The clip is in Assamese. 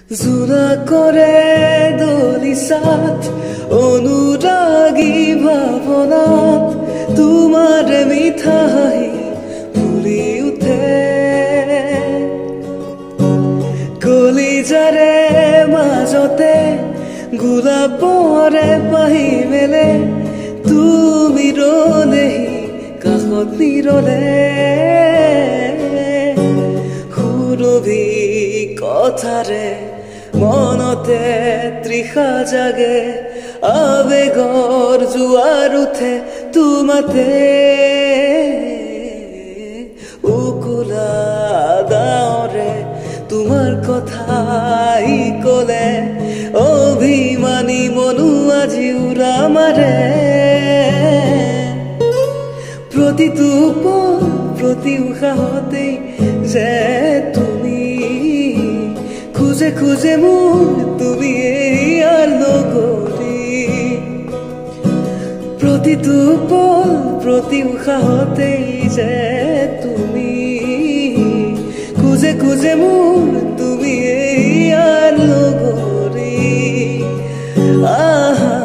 জোনা কৰে দলিসাত অনুৰাগী ভাৱনাত তোমাৰ মিঠা হাঁহি ফুলি উঠে কলিজাৰে মাজতে গোলাপৰে পাহি মেলে তুমি ৰলেহি কাষত নিৰলে সুৰভি কথাৰে মনতে তৃষা জাগে আবেগৰ জোৱাৰ উঠে তোমাতে উকুলা ডাৱৰে তোমাৰ কথাই কলে অভিমানী মনো আজি উৰা মাৰে প্ৰতিটো পল প্ৰতি উশাহতেই যে তুমি খুঁজে খুঁজে মোক তুমি ইয়াৰ লগৰী প্ৰতিটো পল প্ৰতি উশাহতেই যে তুমি খুঁজে খুঁজে মোক তুমি ইয়াৰ লগৰী আহা